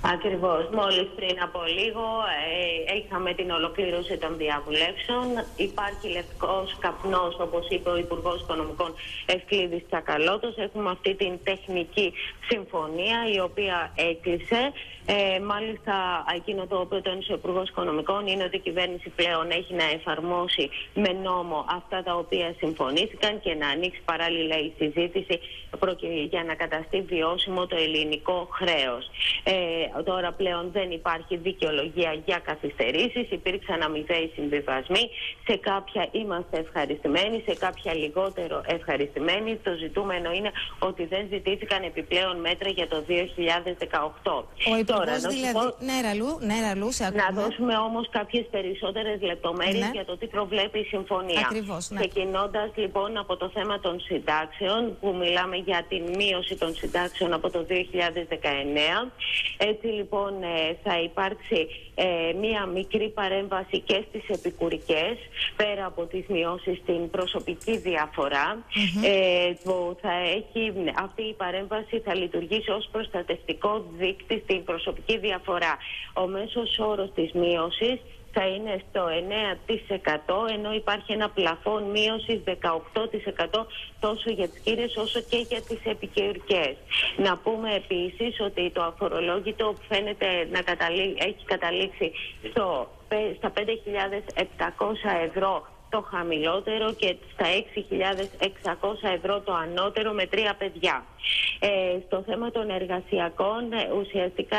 Ακριβώς. Μόλις πριν από λίγο είχαμε την ολοκλήρωση των διαβουλεύσεων. Υπάρχει λευκός καπνός, όπως είπε ο Υπουργός Οικονομικών Ευκλήδης Τσακαλώτος. Έχουμε αυτή την τεχνική συμφωνία η οποία έκλεισε. Μάλιστα, εκείνο το οποίο τόνισε ο Υπουργός Οικονομικών είναι ότι η κυβέρνηση πλέον έχει να εφαρμόσει με νόμο αυτά τα οποία συμφωνήθηκαν και να ανοίξει παράλληλα η συζήτηση για να καταστεί βιώσιμο το ελληνικό χρέος. Τώρα πλέον δεν υπάρχει δικαιολογία για καθυστερήσεις, υπήρξαν αμοιβαίοι συμβιβασμοί. Σε κάποια είμαστε ευχαριστημένοι, σε κάποια λιγότερο ευχαριστημένοι. Το ζητούμενο είναι ότι δεν ζητήθηκαν επιπλέον μέτρα για το 2018. Ο Υπουργός δηλαδή, Ραλού, σε ακούμε. Να δώσουμε όμως κάποιες περισσότερες λεπτομέρειες για το τι προβλέπει η συμφωνία. Ακριβώς, Ξεκινώντας λοιπόν από το θέμα των συντάξεων, που μιλάμε για την μείωση των συντάξεων από το 2019. Έτσι λοιπόν θα υπάρξει μία μικρή παρέμβαση και στις επικουρικές, πέρα από τις μειώσεις στην προσωπική διαφορά. Που θα έχει, αυτή η παρέμβαση θα λειτουργήσει ως προστατευτικό δείκτη στην προσωπική διαφορά. Ο μέσος όρος της μείωσης θα είναι στο 9%, ενώ υπάρχει ένα πλαφόν μείωσης 18% τόσο για τις κύριες όσο και για τις επικουρικές. Να πούμε επίσης ότι το αφορολόγητο φαίνεται να έχει καταλήξει στα 5.700 ευρώ το χαμηλότερο και στα 6.600 ευρώ το ανώτερο με 3 παιδιά. Στο θέμα των εργασιακών ουσιαστικά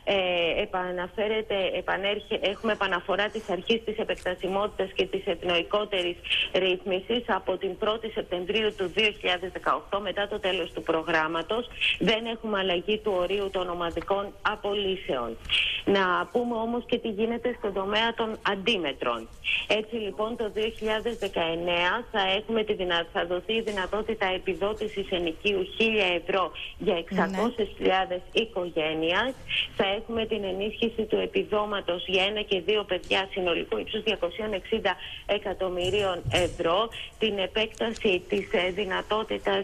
έχουμε επαναφορά της αρχής της επεκτασιμότητας και της ευνοϊκότερης ρύθμισης από την 1η Σεπτεμβρίου του 2018 μετά το τέλος του προγράμματος. Δεν έχουμε αλλαγή του ορίου των ομαδικών απολύσεων. Να πούμε όμως και τι γίνεται στον τομέα των αντίμετρων. Έτσι λοιπόν το 2019 θα δοθεί η δυνατότητα επιδότησης ενοικίου 1.000 ευρώ για 600.000 οικογένειας. Θα έχουμε την ενίσχυση του επιδόματος για 1 και 2 παιδιά συνολικού ύψους 260 εκατομμυρίων ευρώ. Την επέκταση της δυνατότητας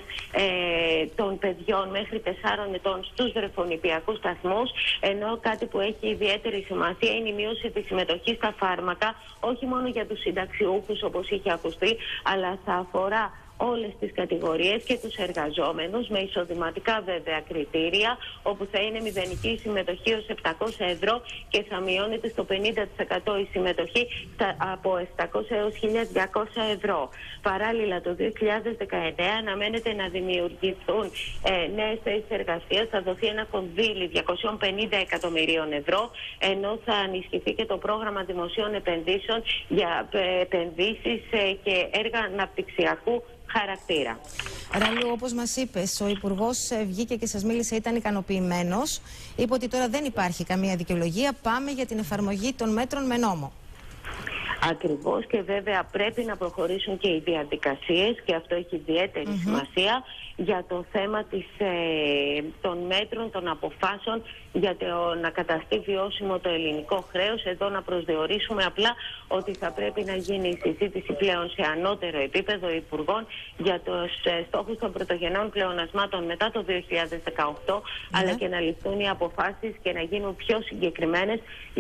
των παιδιών μέχρι 4 ετών στους βρεφονηπιακούς σταθμούς, ενώ κάτι που έχει ιδιαίτερη σημασία είναι η μείωση της συμμετοχής στα φάρμακα, όχι μόνο για τους συνταξιούχους όπως είχε ακουστεί, αλλά θα αφορά όλες τις κατηγορίες και τους εργαζόμενους με εισοδηματικά βέβαια κριτήρια, όπου θα είναι μηδενική συμμετοχή ως 700 ευρώ και θα μειώνεται στο 50% η συμμετοχή από 700 έως 1.200 ευρώ. Παράλληλα το 2019 αναμένεται να δημιουργηθούν νέες θέσεις εργασίας, θα δοθεί ένα κονδύλι 250 εκατομμυρίων ευρώ, ενώ θα ενισχυθεί και το πρόγραμμα δημοσίων επενδύσεων για επενδύσεις και έργα αναπτυξιακού χαρακτήρα. Ραλού, όπως μας είπες, ο Υπουργός βγήκε και σας μίλησε, ήταν ικανοποιημένος. Είπε ότι τώρα δεν υπάρχει καμία δικαιολογία, πάμε για την εφαρμογή των μέτρων με νόμο. Ακριβώς, και βέβαια πρέπει να προχωρήσουν και οι διαδικασίες και αυτό έχει ιδιαίτερη σημασία για το θέμα των μέτρων, των αποφάσεων για να καταστεί βιώσιμο το ελληνικό χρέος. Εδώ να προσδιορίσουμε απλά ότι θα πρέπει να γίνει η συζήτηση πλέον σε ανώτερο επίπεδο υπουργών για τους στόχους των πρωτογενών πλεονασμάτων μετά το 2018, αλλά και να ληφθούν οι αποφάσεις και να γίνουν πιο συγκεκριμένες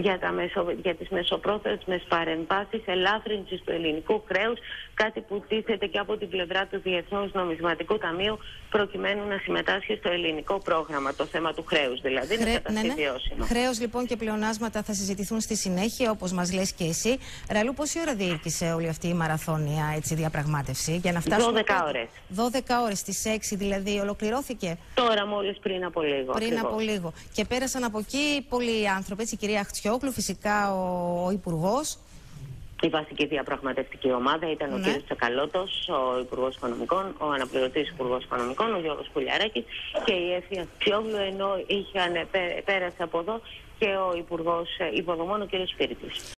για τις μεσοπρόθεσμες παρεμβάσεις ελάφρυνσης του ελληνικού χρέους, κάτι που τίθεται και από την πλευρά του Διεθνούς Νομισματικού Ταμείου, προκειμένου να συμμετάσχει στο ελληνικό πρόγραμμα, το θέμα του χρέους δηλαδή, να καταστεί βιώσιμο. Χρέος λοιπόν και πλεονάσματα θα συζητηθούν στη συνέχεια, όπως μας λες και εσύ. Ραλού, πόση ώρα διήρκησε όλη αυτή η μαραθώνια διαπραγμάτευση για να φτάσουμε? 12 ώρες. 12 ώρες, στις 6 δηλαδή ολοκληρώθηκε. Τώρα μόλις πριν από λίγο. Από λίγο. Και πέρασαν από εκεί πολλοί άνθρωποι, η κυρία Αχτσιόγλου, φυσικά ο Υπουργός. Η βασική διαπραγματευτική ομάδα ήταν ο κ. Τσακαλώτος, ο Υπουργός Οικονομικών, ο αναπληρωτής Υπουργός Οικονομικών, ο Γιώργος Πουλιαράκης και η Εύη Αχτσιόγλου, ενώ πέρασε από εδώ και ο Υπουργός Υποδομών, ο κ. Σπύριτης.